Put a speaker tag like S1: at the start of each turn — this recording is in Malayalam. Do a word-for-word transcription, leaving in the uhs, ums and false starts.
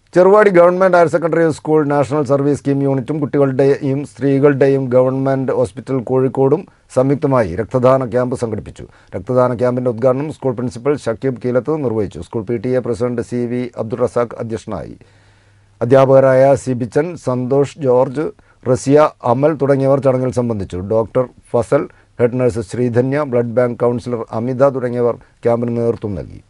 S1: Cheruvadi government higher secondary school national service scheme യൂണിറ്റും കുട്ടികളുടെയും സ്ത്രീകളുടെയും ഗവൺമെൻറ് ഹോസ്പിറ്റൽ കോഴിക്കോടും സംയുക്തമായി രക്തദാന ക്യാമ്പ് സംഘടിപ്പിച്ചു. രക്തദാന ക്യാമ്പിൻ്റെ ഉദ്ഘാടനം സ്കൂൾ പ്രിൻസിപ്പൽ ഷക്കീബ് കീലത്ത് നിർവഹിച്ചു. School P T A president C V Abdul Razak അധ്യക്ഷനായി. അധ്യാപകരായ സി ബിച്ചൻ, സന്തോഷ് ജോർജ്, റസിയ, അമൽ തുടങ്ങിയവർ ചടങ്ങിൽ സംബന്ധിച്ചു. Doctor Fazal, head nurse Sreedhanya, blood bank counsellor Amitha തുടങ്ങിയവർ ക്യാമ്പിന് നേതൃത്വം നൽകി.